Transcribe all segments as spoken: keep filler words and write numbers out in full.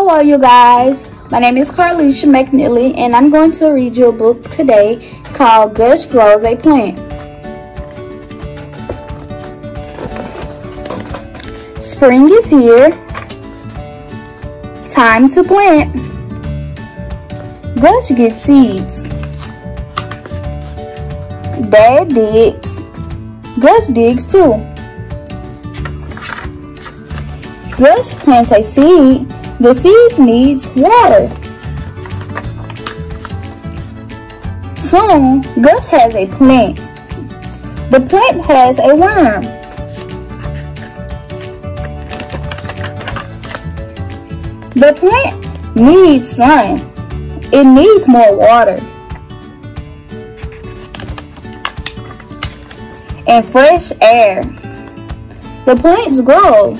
Hello you guys, my name is Carlisha McNeely and I'm going to read you a book today called Gus Grows a Plant. Spring is here, time to plant. Gus gets seeds, Dad digs, Gus digs too. Gus plants a seed. The seed needs water. Soon, Gus has a plant. The plant has a worm. The plant needs sun. It needs more water and fresh air. The plant grows.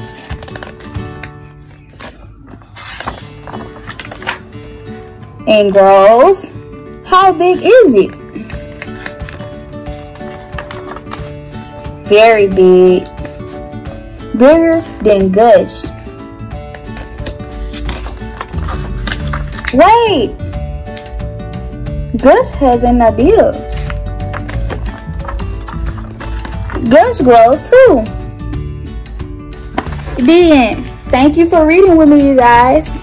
And grows. How big is it? Very big. Bigger than Gus. Wait! Gus has an idea. Gus grows too. The end. Thank you for reading with me, you guys.